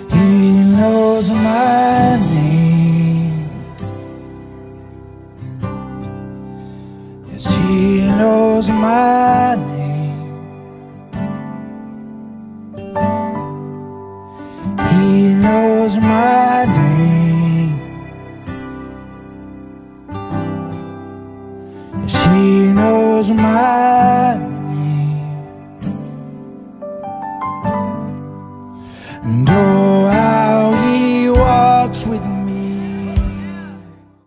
He knows my name. Yes, He knows my name. He knows my name. Yes, He knows my name. And oh, how He walks with me.